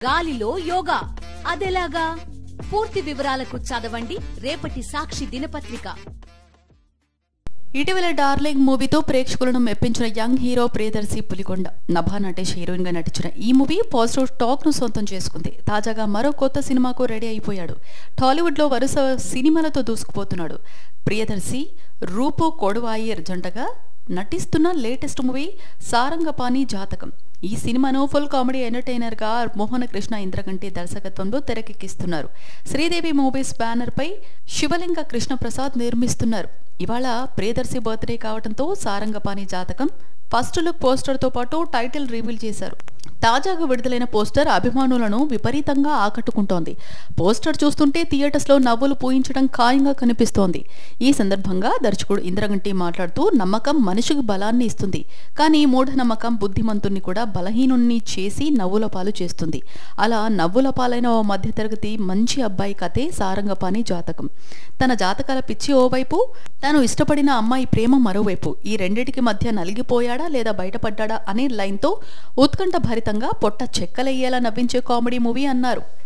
గాలిలో యోగా అదెలాగా? పూర్తి వివరాలకు చదవండి రేపటి సాక్షి దినపత్రిక. ఇటీవల డార్లింగ్ మూవీతో ప్రేక్షకులను మెప్పించిన young hero Priyadarshi Pulikonda Nabha Natesh heroine గా నటించిన ఈ మూవీ పాజిటివ్ టాక్ ను సొంతం చేసుకుంది. తాజాగా మరో కొత్త సినిమాకు రెడీ అయిపోయాడు. టాలీవుడ్ లో వరుస సినిమాలతో దూసుకుపోతున్నాడు. ప్రియదర్శి రూపు కొడువాయిర్ జంటగా నటిస్తున్న లేటెస్ట్ మూవీ సారంగపాణి జాతకం. ఈ సినిమాను ఫుల్ కామెడీ ఎంటర్టైనర్ గా మోహన కృష్ణ ఇంద్రగంటి దర్శకత్వంలో తెరకెక్కిస్తున్నారు. శ్రీదేవి మూవీస్ బ్యానర్ పై శివలింగ కృష్ణప్రసాద్ నిర్మిస్తున్నారు. ఇవాళ ప్రియదర్శి బర్త్డే కావడంతో సారంగపాణి జాతకం ఫస్ట్ లుక్ పోస్టర్ తో పాటు టైటిల్ రివీల్ చేశారు. తాజాగా విడుదలైన పోస్టర్ అభిమానులను విపరీతంగా ఆకట్టుకుంటోంది. పోస్టర్ చూస్తుంటే థియేటర్స్ లో నవ్వులు పూయించడం ఖాయంగా కనిపిస్తోంది. ఈ సందర్భంగా దర్శకుడు ఇంద్రగంటి మాట్లాడుతూ, నమ్మకం మనిషికి బలాన్ని ఇస్తుంది, కానీ మూఢనమ్మకం బుద్ధిమంతుణ్ణి కూడా బలహీనుణ్ణి చేసి నవ్వుల పాలు చేస్తుంది. అలా నవ్వుల పాలైన ఓ మధ్యతరగతి మంచి అబ్బాయి కథే సారంగపాణి జాతకం. తన జాతకాల పిచ్చి ఓవైపు, తాను ఇష్టపడిన అమ్మాయి ప్రేమ మరోవైపు, ఈ రెండిటికి మధ్య నలిగిపోయాడా లేదా బయటపడ్డా అనే లైన్తో ఉత్కంఠ భరితంగా పొట్ట చెక్కలయ్యేలా నవ్వించే కామెడీ మూవీ అన్నారు.